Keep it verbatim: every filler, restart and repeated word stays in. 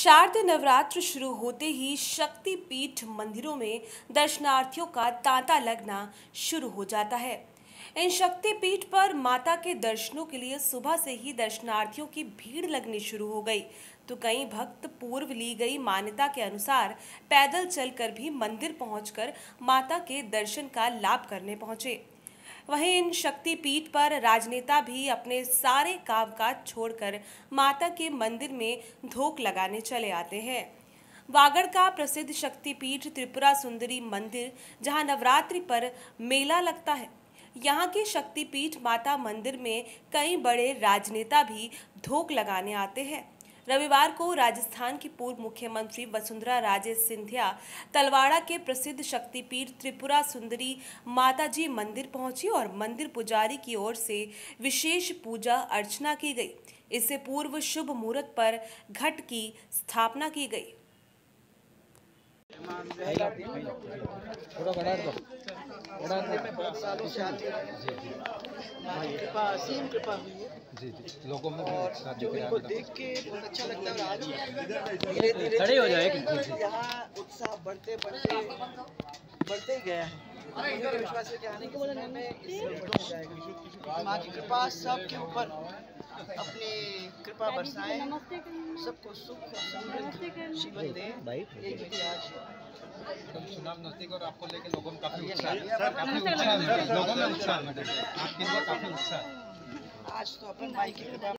शारदीय नवरात्र शुरू होते ही शक्ति पीठ मंदिरों में दर्शनार्थियों का तांता लगना शुरू हो जाता है। इन शक्ति पीठ पर माता के दर्शनों के लिए सुबह से ही दर्शनार्थियों की भीड़ लगनी शुरू हो गई, तो कई भक्त पूर्व ली गई मान्यता के अनुसार पैदल चलकर भी मंदिर पहुंचकर माता के दर्शन का लाभ करने पहुंचे। वहीं इन शक्ति पीठ पर राजनेता भी अपने सारे कामकाज छोड़कर माता के मंदिर में धोख लगाने चले आते हैं। वागड़ का प्रसिद्ध शक्तिपीठ त्रिपुरा सुंदरी मंदिर, जहां नवरात्रि पर मेला लगता है, यहाँ की शक्तिपीठ माता मंदिर में कई बड़े राजनेता भी धोख लगाने आते हैं। रविवार को राजस्थान की पूर्व मुख्यमंत्री वसुंधरा राजे सिंधिया तलवाड़ा के प्रसिद्ध शक्तिपीठ त्रिपुरा सुंदरी माताजी मंदिर पहुंची और मंदिर पुजारी की ओर से विशेष पूजा अर्चना की गई। इससे पूर्व शुभ मुहूर्त पर घट की स्थापना की गई। कृपा असीम कृपा हुई है जी जी लोगों में और जो इनको देख के बहुत अच्छा लगता है। आज धीरे धीरे खड़े हो जाएगी यहाँ उत्साह बढ़ते बढ़ते बढ़ते ही गया है। मुझे विश्वास है कि आने के समय में इससे बढ़ते जाएगा। माँ की कृपा सबके ऊपर अपनी कृपा बरसाए, सबको सुख समृद्धि जीवन दे। एक इतिहास चुनाव नजदीक और आपको लेके लोगों में काफी उत्साह काफी उत्साह लोगों में उत्साह आपके लिए काफी उत्साह। आज तो अपन माई की कृपा